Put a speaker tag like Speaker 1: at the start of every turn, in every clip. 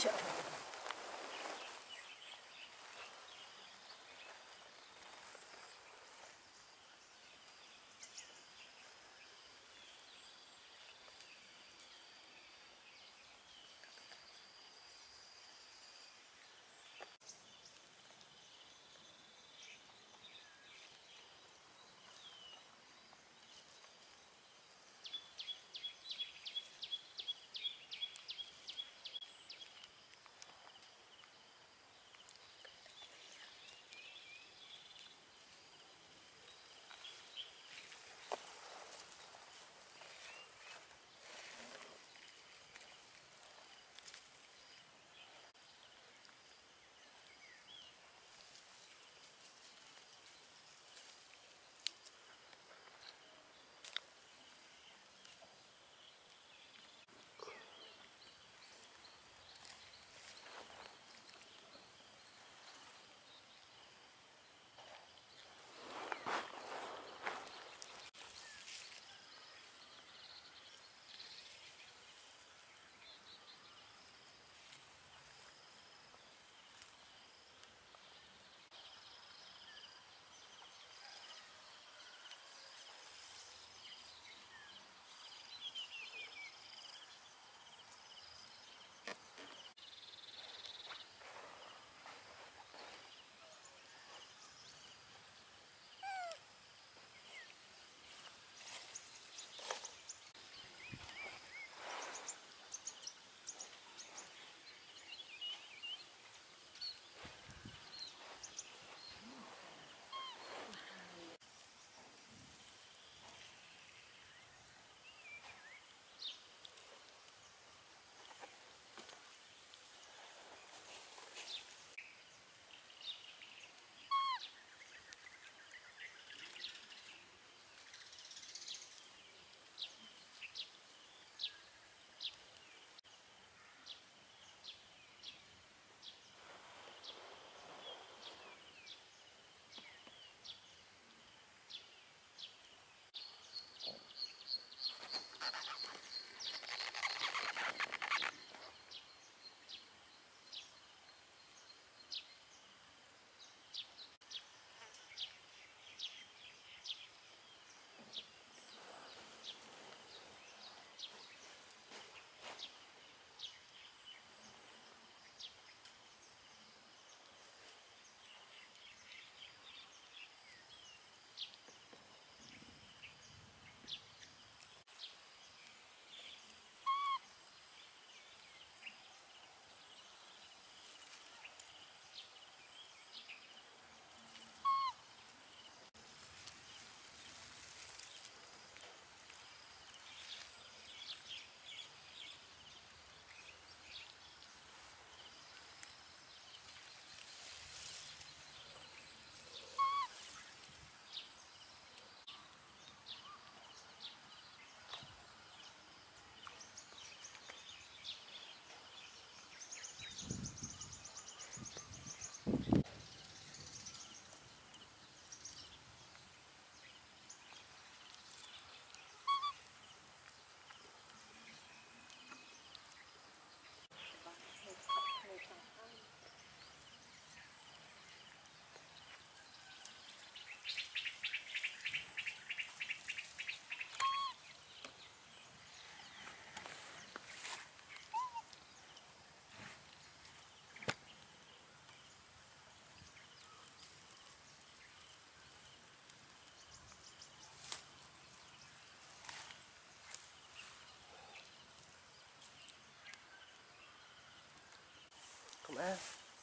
Speaker 1: Không ăn.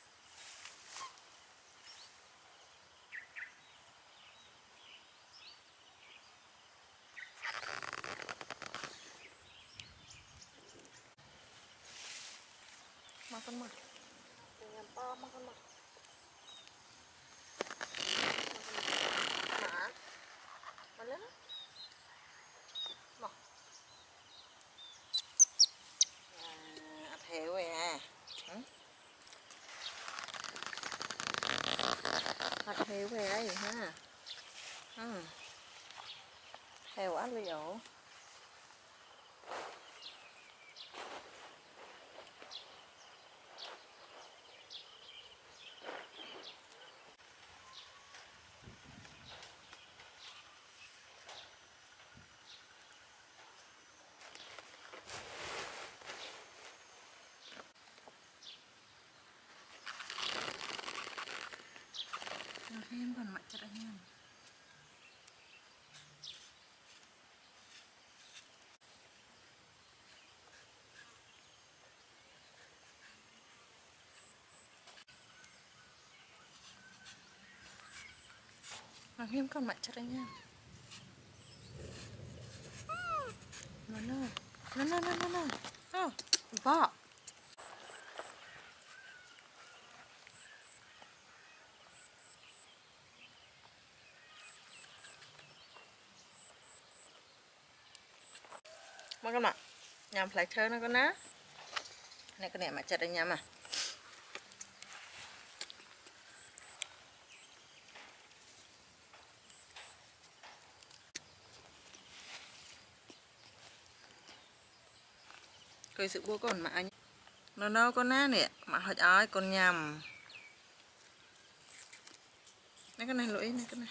Speaker 2: Makan mah.
Speaker 3: Dengan apa makan mah? Hả? Mà lớn á. Mà. Theo vậy à. Theo về đây ha. Theo ăn liệu. thêm còn mặt chất anh em. Mặt thêm còn mặt chất anh em. No. Oh, vợ. Mà con ạ, nhằm phải chơi nó con ná. Này con này mà chặt anh nhắm à. Cười sự bố con mà anh. Nó con ná nè, mà hỏi ói con nhằm. Này con này lỗi này con này.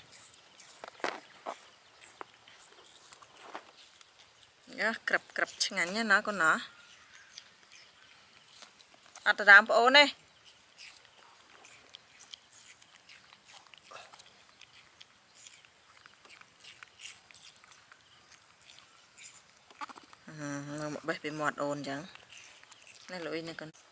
Speaker 3: Nhá, crập ngắn nhá nó con nó. À ta đám ôn này. Nó một bếp bị mọt ôn chẳng. Này lỗi này con.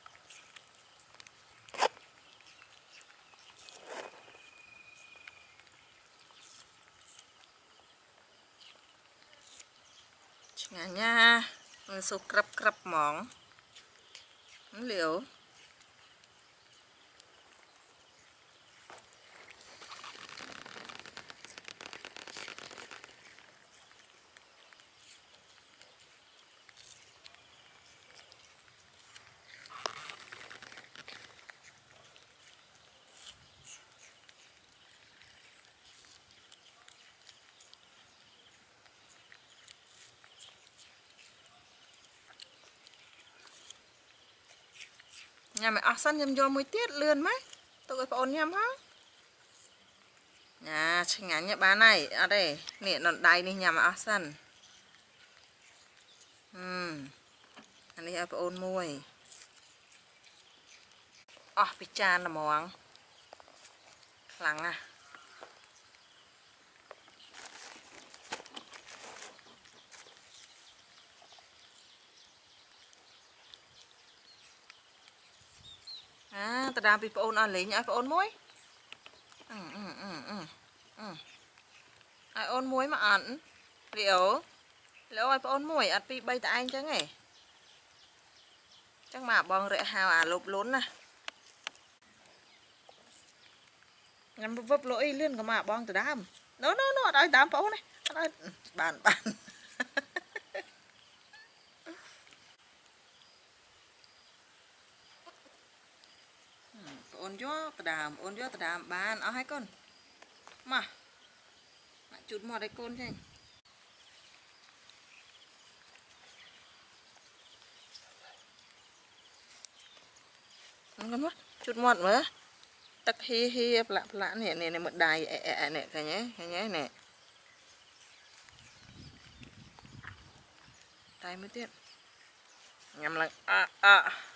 Speaker 3: Ngắn nha. Mình số crập mỏng. Liệu. Nhà mày săn nhầm vô mùi tiết lươn mấy. Tôi có ổn nhầm hả? Nhà chừng ngắn nhá bán này. Ở đây. Nè nó đầy đi nhà mày săn. Anh đi áp ổn mùi. Bị chan là mỏng. Lắng à. Ta đàm bị ổn ăn lấy nhá ổn muối. Ai ổn muối mà ăn. Liệu ai ổn muối ăn bị bay tại anh chứ nghe. Chắc mà bong rễ hào lụp lốn nè. Nhằm vấp lỗi liên của mà bong từ đàm. Nó ở đây đàm ổn này. Ở đây bàn. Ôn vô tà đàm bàn ở hai con mà chút mọt đây con chứ con mất chút mọt nữa tắc hi lạ nè một đài nè cái nhé nè tay mới tiết nhằm là